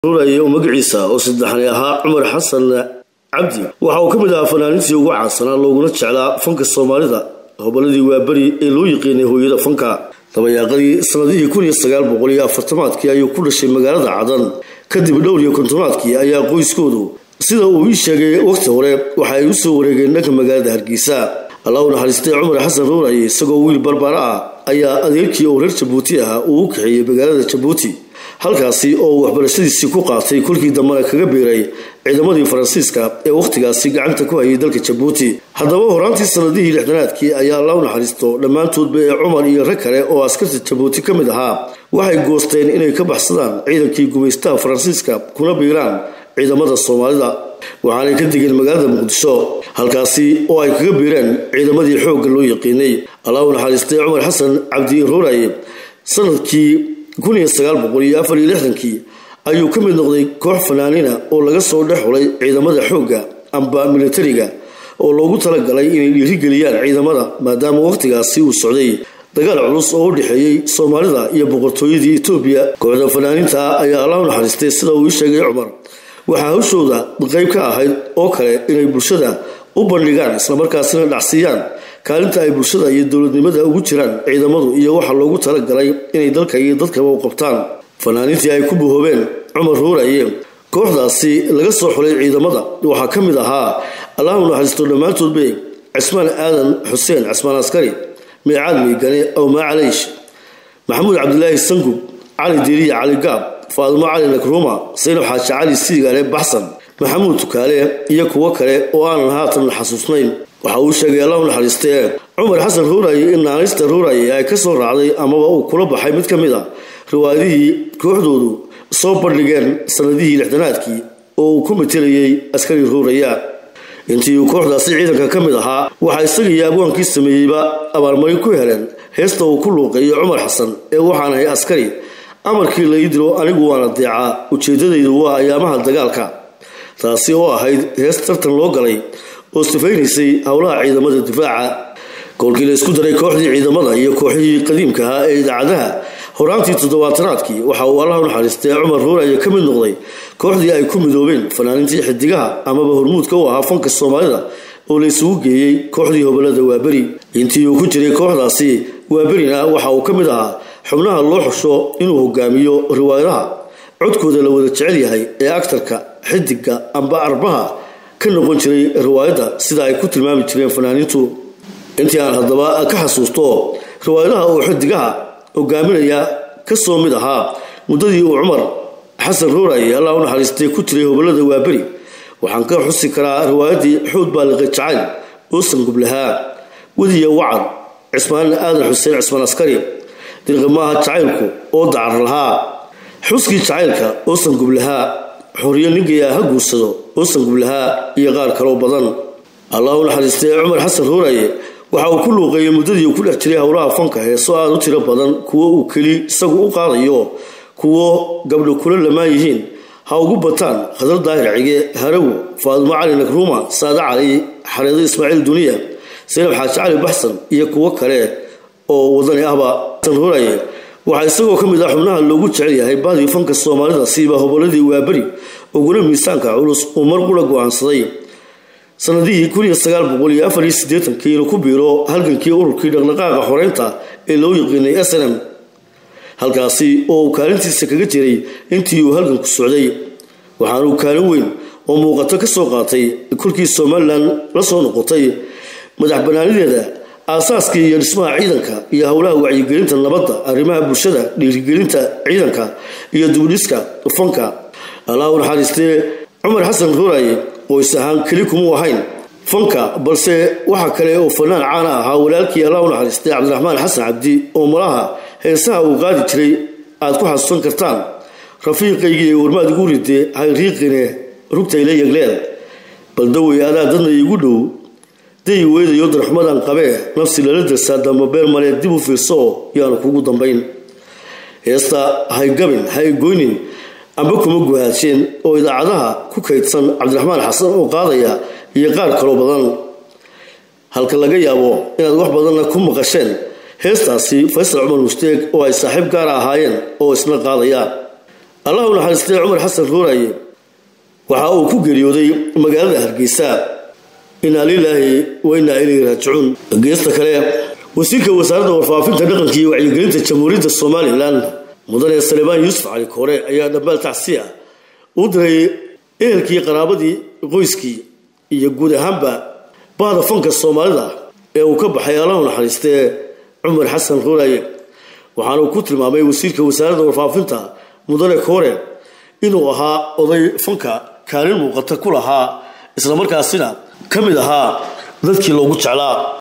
iyo magaciisa oo saddexan ahaa Cumar Xasan Cabdi waxa uu kamid ahaa fanaaniintii ugu caansanaa looguna jeclaa fanka Soomaalida hobaladii waa bari ee loo yaqaanay hooyada fanka tabayaaqadii sanadihii 1940 ayuu ku dhashay magaalada Cadan kadib dhowr iyo kontonaadkii ayaa qoyskoodu sida uu ii sheegay waqti hore waxa ay u soo wareegeen dhanka magaalada Hargeysa Allah u naxariistay Cumar Xasan Ruuray isagoo wiil barbar ah ayaa adeerkii oo reer Jabuuti ah uu kaxeeyay magaalada Jabuuti halkaasi oo waxbarashadiisii ku qaatay kulkii dambe kaga beeray ciidamadii Faransiiska ee waqtigaasi gacanta ku hayay dalka Jabuuti haddaba horaantii sanadihii 60-aadkii ayaa Allah u naxariisto dhamaantoodba Cumar iyo rag kale oo askarta Jabuuti kamid ahaa waxay goosteen inay ka baxsadaan ciidankii gumaystaha Faransiiska kuna biiraan ciidamada Soomaalida waxaanay ka digeen magaalada Muqdisho halkaasi oo ay kaga biireen ciidamadii xoogga loo yaqaanay Allah u naxariistay Cumar Xasan Cabdi Ruuray sanadkii 1964 ayuu ka mid noqday koox fanaaniina oo laga soo dhaxulay ciidamada xoogga amba militariga oo loogu talagalay inay dhiirigeliyaan ciidamada maadaama waqtigaasi uu socday dagaal culus oo u dhaxeeyay Soomaalida iyo boqortooyadii Itoobiya kooxda fanaaniinta ayaa Allah u naxariistay sida uu sheegay Cumar waxa hawshooda qayb ka ahayd oo kale inay bulshada u bandhigaan isla markaasina dhacsiyaan kaalinta ay bulshada iyo dawladnimada ugu jiraan ciidamadu iyo waxa loogu talagalay inay dalka iyo dadka u qabtaan fanaaniintii ay ku buhoobeen Cumar Ruuray kooxdaasi laga soo xulay ciidamada waxa kamid ahaa Allah u naxariisto dhamaantood bay Cismaan Aadan Xuseen Cismaan Askari Miicad Miigane oo Maacaleesh Maxamuud Cabdullaahi Sangub Ali Diiriye Ali Gaab Faadimo Ali Nakruma Sayno Xaaji Cali Siigale Baxsan Maxamuud Tukaale iyo kuwa kale oo aan haatan xasuusnayn waxa uu sheegay Allah u naxariistay Cumar Xasan Ruuray in naanista Ruuray ay ka soo raacday amaba uu kula baxay mid kamid ah riwaayadihii kooxdoodu soo bandhigeen sanadihii 60-aadkii oo uu ku metelayay askari Ruuray intii uu kooxdaasi ciidanka kamid ahaa waxa isaga yaaboonkii sameeyayba abaalmarin ku heleen heesta uu ku luuqeeyo Cumar Xasan ee waxaan ahay askari amarkii la yidiro anigu waan adeeca ujeedadaydu waa ayaamaha dagaalka taasi oo ahayd hees tartan loo galay oo sifaynaysay howlaha ciidamada difaaca kolkii la isku daray kooxdii ciidamada iyo kooxihii qadiimka ah ee idaacadaha horaantii 70-aadkii waxa uu Allah u naxariistay Cumar Ruuray ka mid noqday kooxdii ay ku midoobeen fanaaniintii xidigaha amaba hormuudka u ahaa fanka Soomaalida oo la isugu geeyay kooxdii hobalada waabari intii uu ku jiray kooxdaasi waabarina waxa uu ka mid ahaa xubnaha loo xusho inuu hogaamiyo riwaayadaha codkooda la wada jecel yahay ee aktarka xidiga amba arbaha ka noqon jiray riwaayada sida ay ku tilmaami jireen fanaaniintu intii aan hadaba ka xasuusto riwaayadaha oo xidigaha hogaaminaya ka soo mid ahaa muddadii uu Cumar Xasan Ruuray Allah u naxariistay ku jiray hobalada waabari waxaan ka xusi karaa riwaayadii Xuud Baaliq Jacayl oo Sangub lahaa wadiya wacan Cismaan Aadan Xuseen Cismaan Askari dirqamaha jacaylku oo dacar lahaa xuski jacaylka oo Sangub lahaa xoriyo ninkii ha guursado oo Sangub lahaa iyo qaar kale badan Allah u naxariistay Cumar Xasan Ruuray waxa uu ku luuqeeyay muddadii uu ku dhex jiray howlaha fanka heeso aad u tiro badan kuwa uu kali isagu u qaadayo kuwa gabdho kula lama yihiin ha ugu bataan Khadar Daahir Cige Haraw Faadimo Ali Nakruma Saada Cali Xareedo Ismaaciil Duniya Sayno Xaaji Cali Baxsan iyo kuwa kale oo wadani ahba Ruuray waxa isagoo kamid ah xubnaha loogu jecel yahay baadii fanka Soomaalida siiba hobaladii waabari uguna miisaanka culus oo mar kula go'aansaday sanadihii 1984 inuu ku biiro halgankii ururkii dhaqdhaqaaqa xoreynta ee loo yaqaanay SNM halkaasi oo kaalintiisa kaga jiray intii uu halganku socday waxaana uu kaalin weyn oo muuqato ka soo qaatay kulkii Soomaaliland la soo noqotay madax banaanideeda aasaaskii iyo dhismaha ciidanka iyo howlaha wacyigelinta nabadda arrimaha bulshada dhiirigelinta ciidanka iyo dib-u-dhiska fanka Allah u naxariistay Cumar Xasan Ruuray oo isahan kali kuma ahayn fanka balse waxa kale oo fanaan caan ah walaalkii Allah u naxariistay Cabdiraxmaan Xasan Cabdi oo malaha heesaha uu qaadi jiray aad ku xasuusan kartaan rafiiqaygii warmaad ugu riday hay riiqine rugtay la yagleel baldaway adaa dadna igu dhow day weedayo darxmadan qabee nafsi la darsaa damba beer male dib u fiirso yaan kugu dambayn heesta hay gabin hay goynin amba kuma guhaasheen oo idaacadaha ku kaydsan Cabdiraxmaan Xasan oo qaadaya iyo qaar kale badan halka laga yaabo inaad wax badan ku maqasheen heestaasi Faysal Cumar Musteeg oo ay saaxiib gaar ahaayeen oo isna qaadaya الله naxariistay Cumar Xasan Ruuraye waxa uu ku geeriyooday magaalada Hargeysa inna lillahi wa inna ilayhi raaji'uun geesta kale wasiirka wasaaradda warfaafinta dhaqanka iyo wacyigelinta Jamhuuriyadda Soomaaliland mudane Salebaan Yuusuf Cali Koore ayaa dhammaal tacsiya u diray ehelkii qaraabadii qoyskii iyo guud ahaanba baada fanka Soomaalida ee uu ka baxay Allah naxariistay Cumar Xasan Ruuraye waxaanu ku tilmaamay wasiirka wasaaradda warfaafinta mudane Koore inuu ahaa oday fanka kaalin muuqata ku lahaa isla markaasina kamid ahaa dadkii loogu jeclaa